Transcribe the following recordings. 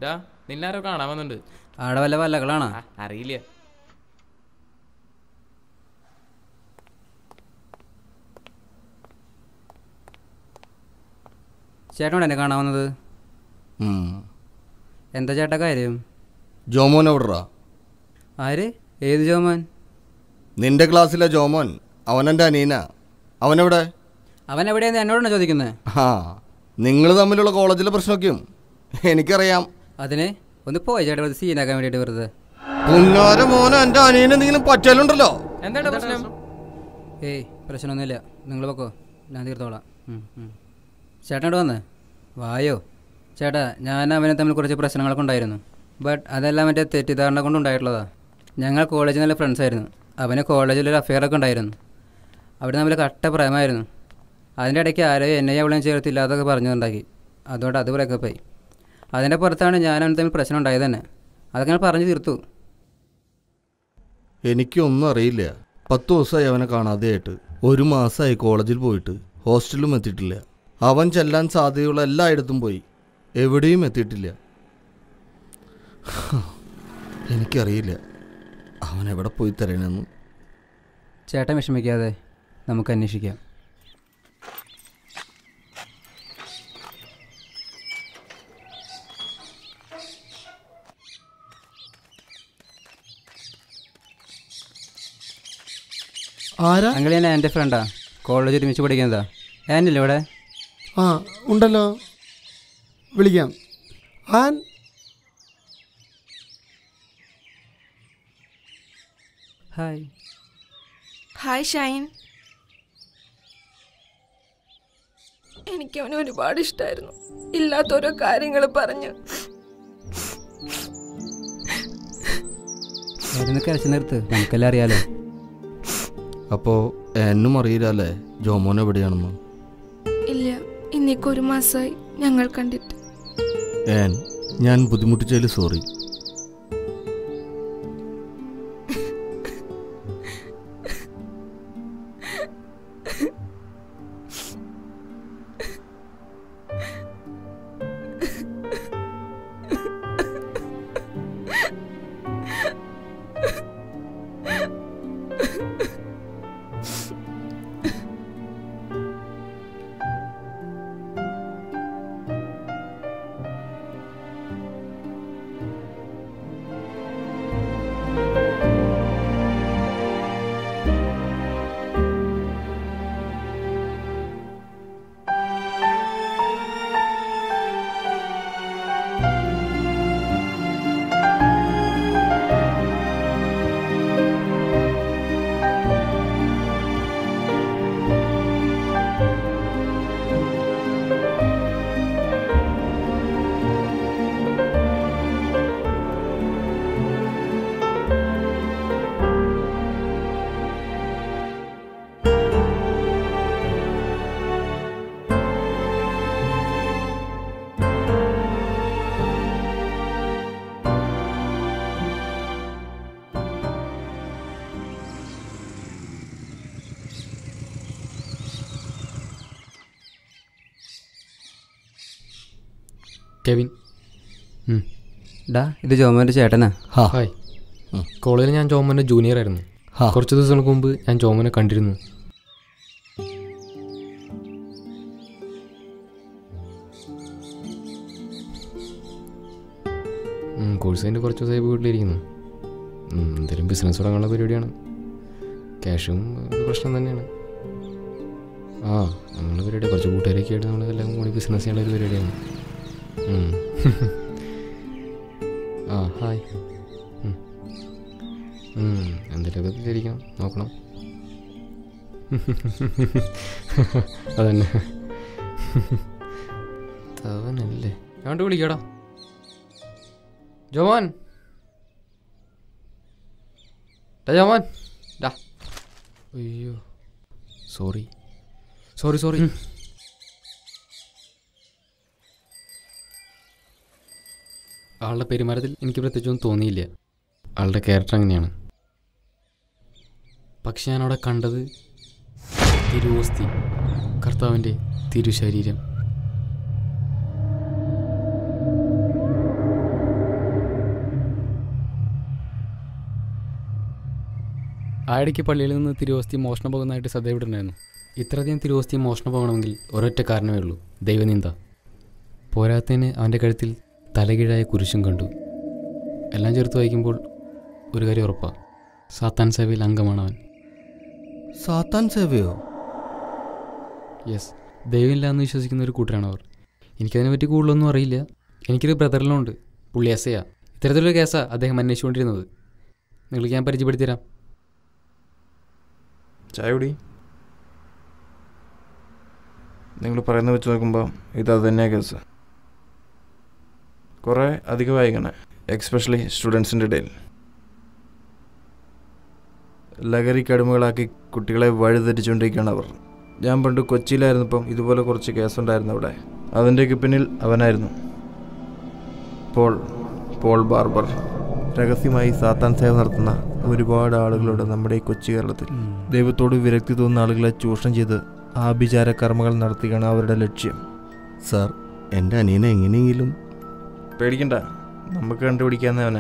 നിന്നാരോ കാണാൻ വന്നുണ്ട്. ആടെ വല്ല വല്ലകളാണോ? അറിയില്ല. ചേട്ടനോട് എന്നെ കാണാൻ വന്നത്? എന്താ ചേട്ടാ കാര്യം? ജോമോൻ എവിടെടാ? ആര്? ഏത് ജോമോൻ? നിന്റെ ക്ലാസ്സിലെ ജോമോൻ. അവനെൻ്റെ അനീന. അവനെവിടെ? അവൻ എവിടെയാന്ന് എന്നോടാണ് ചോദിക്കുന്നത്? നിങ്ങൾ തമ്മിലുള്ള കോളേജിലെ പ്രശ്നമൊക്കെയും എനിക്കറിയാം. അതിന് ഒന്ന് പോയി ചേട്ടാ, വെറുതെ സീനാക്കാൻ വേണ്ടിയിട്ട് വെറുതെ. പുന്നാര മോനെ, എൻ്റെ അനീനെ എന്തെങ്കിലും പറ്റലുണ്ടല്ലോ. എന്താണ് പ്രശ്നം? ഏയ് പ്രശ്നമൊന്നുമില്ല, നിങ്ങൾ പൊക്കോ, ഞാൻ തീർത്തോളാം. ചേട്ടനോട് വന്നേ വായോ. ചേട്ടാ, ഞാൻ അവനെ തമ്മിൽ കുറച്ച് പ്രശ്നങ്ങളൊക്കെ ഉണ്ടായിരുന്നു. ബട്ട് അതെല്ലാം മറ്റേ തെറ്റിദ്ധാരണ കൊണ്ടുണ്ടായിട്ടുള്ളതാണ്. ഞങ്ങൾ കോളേജിൽ നല്ല ഫ്രണ്ട്സായിരുന്നു. അവന് കോളേജിലൊരു അഫെയറൊക്കെ ഉണ്ടായിരുന്നു. അവിടെ തമ്മിൽ കട്ട പ്രേമമായിരുന്നു. അതിൻ്റെ ഇടയ്ക്ക് ആരെയും എന്നെയും അവളെയും ചേർത്തില്ല അതൊക്കെ പറഞ്ഞുണ്ടാക്കി. അതുകൊണ്ട് അത് ബ്രേക്കപ്പായി. അതിൻ്റെ പുറത്താണ് ഞാൻ അവന് തമ്മിൽ പ്രശ്നം ഉണ്ടായത് തന്നെ. അതൊക്കെ ഞാൻ പറഞ്ഞു തീർത്തു. എനിക്കൊന്നും അറിയില്ല. 10 ദിവസമായി അവനെ കാണാതെയായിട്ട്. 1 മാസമായി കോളേജിൽ പോയിട്ട്. ഹോസ്റ്റലിലും എത്തിയിട്ടില്ല. അവൻ ചെല്ലാൻ സാധ്യതയുള്ള എല്ലായിടത്തും പോയി, എവിടെയും എത്തിയിട്ടില്ല. എനിക്കറിയില്ല അവൻ എവിടെ പോയി തരണമെന്ന്. ചേട്ടൻ വിഷമിക്കാതെ, നമുക്ക് അന്വേഷിക്കാം. ആരാ? അങ്ങനെ ഞാൻ എൻ്റെ ഫ്രണ്ടാ, കോളേജ് ഒരുമിച്ച് പഠിക്കുന്നതാ. ഞാനില്ല ഇവിടെ. ഉണ്ടല്ലോ, വിളിക്കാം. Ann hi. Hi Shine. എനിക്കവനെ ഒരുപാട് ഇഷ്ടമായിരുന്നു. ഇല്ലാത്തോരോ കാര്യങ്ങൾ പറഞ്ഞ് കരച്ചു നിർത്ത്, നമുക്കെല്ലാം അറിയാലോ. അപ്പോൾ എന്നും അറിയില്ലല്ലേ ജോമോൻ എവിടെയാണെന്ന്? ഇല്ല, ഇന്നേക്ക് 1 മാസമായി ഞങ്ങൾ കണ്ടിട്ട്. ഞാൻ ബുദ്ധിമുട്ടിച്ചതിൽ സോറി. കെവിൻ. ഡാ, ഇത് ജോമോൻ്റെ ചേട്ടനാ. ഹായ്. കോളേജിൽ ഞാൻ ജോമോൻ്റെ ജൂനിയർ ആയിരുന്നു. കുറച്ച് ദിവസങ്ങൾക്ക് മുമ്പ് ഞാൻ ജോമോനെ കണ്ടിരുന്നു. കോഴ്സ് കഴിഞ്ഞ് കുറച്ച് ദിവസമായി വീട്ടിലിരിക്കുന്നു. എന്തെങ്കിലും ബിസിനസ് തുടങ്ങാനുള്ള പരിപാടിയാണ്. ക്യാഷും ഒരു പ്രശ്നം തന്നെയാണ്. നമ്മൾ പരിപാടി കുറച്ച് കൂട്ടുകാരൊക്കെ ആയിട്ട് നമ്മൾ എല്ലാം കൂടി ബിസിനസ് ചെയ്യാനുള്ള ഒരു പരിപാടിയാണ്. ഹായ്. എന്തെങ്കിലുമൊക്കെ വിചാരിക്കണം, നോക്കണം. അതന്നെ അവനല്ലേ. ഞാൻ വിളിക്കാടാ ജോമോൻ. ജോമോൻ ഡാ. അയ്യോ, സോറി. ആളുടെ പെരുമാറ്റത്തിൽ എനിക്ക് പ്രത്യേകിച്ചൊന്നും തോന്നിയില്ല. ആളുടെ ക്യാരക്ടർ അങ്ങനെയാണ്. പക്ഷെ ഞാനവിടെ കണ്ടത് തിരുവോസ്തി, കർത്താവിൻ്റെ തിരുശരീരം. ആ ഇടയ്ക്ക് പള്ളിയിൽ നിന്ന് തിരുവോസ്തി മോഷണം പോകുന്നതായിട്ട് ശ്രദ്ധയിവിടുണ്ടായിരുന്നു. ഇത്രയധികം തിരുവോസ്തി മോഷണം പോകണമെങ്കിൽ ഒരൊറ്റ കാരണമേ ഉള്ളൂ, ദൈവനിന്ദ. പോരാത്തതിന് അവൻ്റെ കഴുത്തിൽ തലകീഴായ കുരിശും കണ്ടു. എല്ലാം ചേർത്ത് വായിക്കുമ്പോൾ ഒരു കാര്യം ഉറപ്പാണ്, സാത്താൻ സേവയിൽ അംഗമാണ് അവൻ. സാത്താൻ സേവയോ? യെസ്, ദൈവമില്ല എന്ന് വിശ്വസിക്കുന്ന ഒരു കൂട്ടരാണ് അവർ. എനിക്കതിനെപ്പറ്റി കൂടുതലൊന്നും അറിയില്ല. എനിക്കൊരു ബ്രദറിലുണ്ട്, പുള്ളി എസ്ഐയാ. ഇത്തരത്തിലൊരു കേസാണ് അദ്ദേഹം അന്വേഷിച്ചുകൊണ്ടിരുന്നത്. നിങ്ങൾക്ക് ഞാൻ പരിചയപ്പെടുത്തിത്തരാം. ചായ കുടി. നിങ്ങൾ പറയുന്നത് വെച്ച് നോക്കുമ്പോൾ ഇത് തന്നെയാണ് കേസ്. കുറേ അധികം വായിക്കണേ, എക്സ്പെഷ്യലി സ്റ്റുഡൻസിൻ്റെ ഇടയിൽ. ലഹരിക്ക് അടിമകളാക്കി കുട്ടികളെ വഴിതെറ്റിച്ചുകൊണ്ടിരിക്കുകയാണ് അവർ. ഞാൻ പണ്ട് കൊച്ചിയിലായിരുന്നപ്പം ഇതുപോലെ കുറച്ച് കേസുണ്ടായിരുന്നു അവിടെ. അതിൻ്റെയൊക്കെ പിന്നിൽ അവനായിരുന്നു പോൾ ബാർബർ. രഹസ്യമായി സാത്താൻ സേവ നടത്തുന്ന ഒരുപാട് ആളുകളുണ്ട് നമ്മുടെ ഈ കൊച്ചി കേരളത്തിൽ. ദൈവത്തോട് വിരക്തി തോന്നുന്ന ആളുകളെ ചൂഷണം ചെയ്ത് ആഭിചാര കർമ്മങ്ങൾ നടത്തുകയാണ് അവരുടെ ലക്ഷ്യം. സാർ, എൻ്റെ അനിയനെ എങ്ങനെയെങ്കിലും... പേടിക്കണ്ട, നമുക്ക് കണ്ടുപിടിക്കാവുന്ന അവനെ.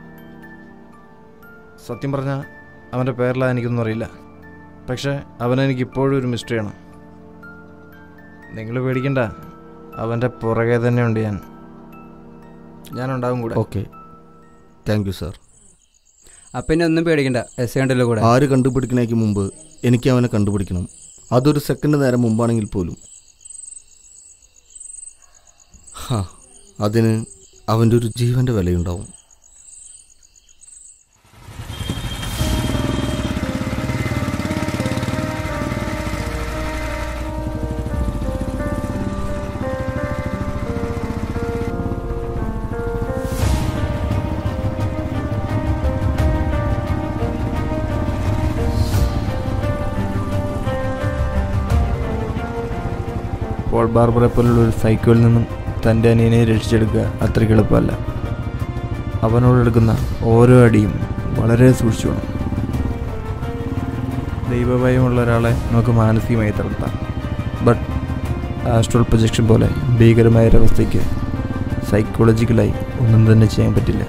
സത്യം പറഞ്ഞാൽ അവൻ്റെ പേരിലാണ് എനിക്കൊന്നും അറിയില്ല, പക്ഷേ അവനെനിക്കിപ്പോഴും ഒരു മിസ്റ്ററിയാണ്. നിങ്ങൾ പേടിക്കണ്ട, അവൻ്റെ പുറകെ തന്നെ ഉണ്ട് ഞാനുണ്ടാവും കൂടെ. Okay, thank you sir. അപ്പം പിന്നെ ഒന്നും പേടിക്കണ്ട, എസ് ഉണ്ടല്ലോ കൂടെ. ആര് കണ്ടുപിടിക്കണേക്ക് മുമ്പ് എനിക്ക് അവനെ കണ്ടുപിടിക്കണം. അതൊരു സെക്കൻഡ് നേരം മുമ്പാണെങ്കിൽ പോലും. അതിന് അവൻ്റെ ഒരു ജീവൻ്റെ വിലയുണ്ടാവും. പോൾ ബാർബറെ പോലുള്ള ഒരു സൈക്കോയിൽ നിന്നും തൻ്റെ അനിയനെ രക്ഷിച്ചെടുക്കുക അത്രയ്ക്ക് എളുപ്പമല്ല. അവനോടെടുക്കുന്ന ഓരോ അടിയും വളരെ സൂക്ഷിച്ചു വേണം. ദൈവഭയമുള്ള ഒരാളെ നമുക്ക് മാനസികമായി തളർത്താം, ബട്ട് ആസ്ട്രൽ പ്രൊജക്ഷൻ പോലെ ഭീകരമായ ഒരവസ്ഥയ്ക്ക് സൈക്കോളജിക്കലായി ഒന്നും തന്നെ ചെയ്യാൻ പറ്റില്ല.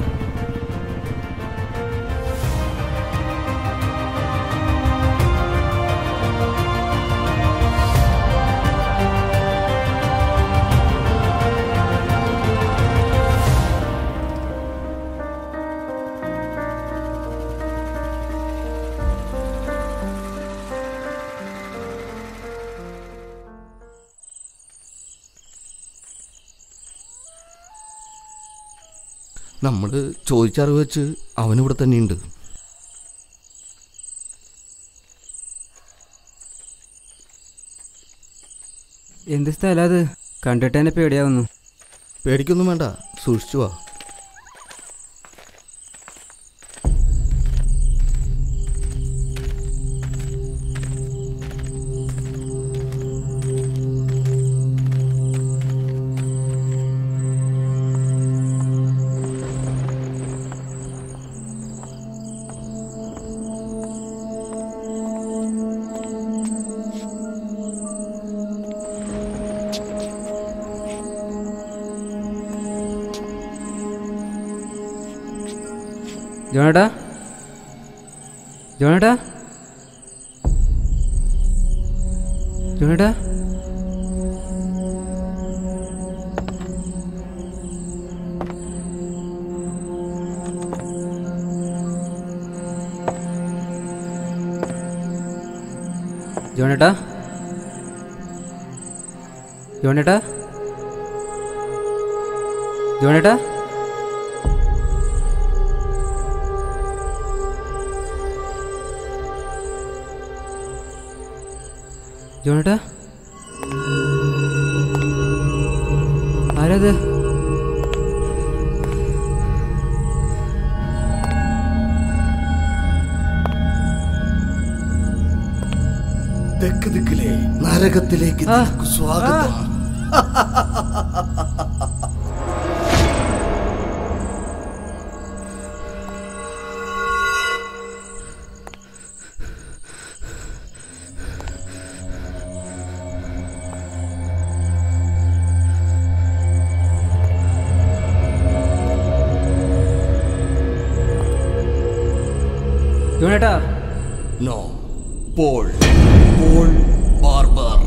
നമ്മൾ ചോദിച്ചറിവ് വെച്ച് അവനിവിടെ തന്നെയുണ്ട്. എന്ത് സ്ഥലം അത്? കണ്ടിട്ട് തന്നെ പേടിയാവുന്നു. പേടിക്കൊന്നും വേണ്ട, സൂക്ഷിച്ചു വാ. ജോണേട്ടാ, ജോണേട്ടാ, ജോണേട്ടാ, ജോണേട്ടാ, ജോണേട്ടാ, ജോണേട്ടാ, ജോണേട്ടാ, ആരത്? തെക്ക് ദിക്കിലെ നരകത്തിലേക്ക് സ്വാഗതം. ജോണേട്ടാ, നോ, പോൾ ബാർബർ.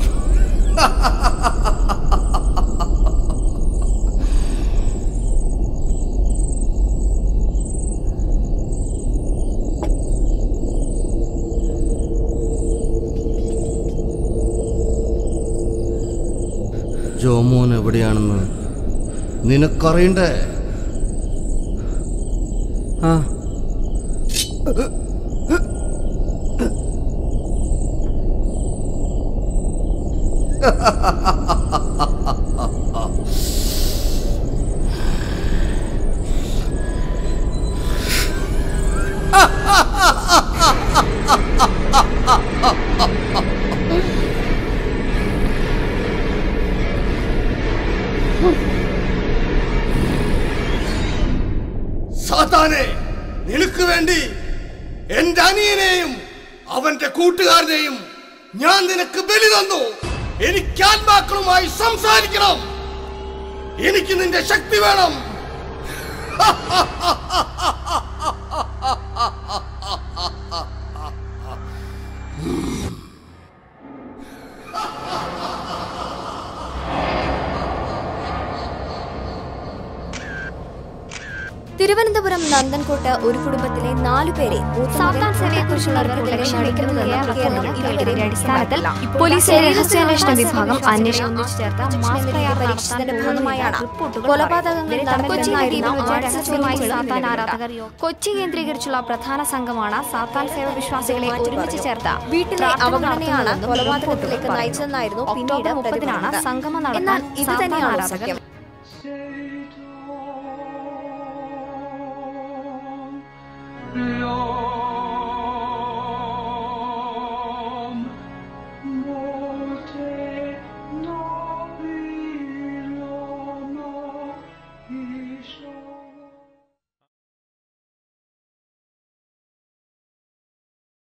ജോമോൻ എവിടെയാണെന്ന് നിനക്കറിയണ്ടേ? ആ സാത്താനെ, നിനക്ക് വേണ്ടി എന്റെ അനിയനെയും അവന്റെ കൂട്ടുകാരനെയും ഞാൻ നിനക്ക് ബലി തന്നു. എനിക്ക് ആത്മാക്കളുമായി സംസാരിക്കണം. എനിക്ക് നിന്റെ ശക്തി വേണം. തിരുവനന്തപുരം നന്ദൻകോട്ട് ഒരു കുടുംബത്തിലെ 4 പേരെ സാത്താൻ സേവയെക്കുറിച്ചുള്ള അടിസ്ഥാനത്തിൽ പോലീസ് രഹസ്യാന്വേഷണ വിഭാഗം അന്വേഷണം പരീക്ഷിച്ചതിന്റെ ഭാഗമായാണ് കൊലപാതകങ്ങൾ സാത്താൻ ആരാധകർ കൊച്ചി കേന്ദ്രീകരിച്ചുള്ള പ്രധാന സംഘമാണ് സാത്താൻ സേവ വിശ്വാസികളെ ഒരുമിച്ച് ചേർത്ത് വീട്ടിലെ അവഗണനയാണ് കൊലപാതകത്തിലേക്ക് നയിച്ചതെന്നായിരുന്നു പിന്നീട് 30-നാണ് സംഗമം നടന്നത്. ഇത് തന്നെയാണ് സത്യം.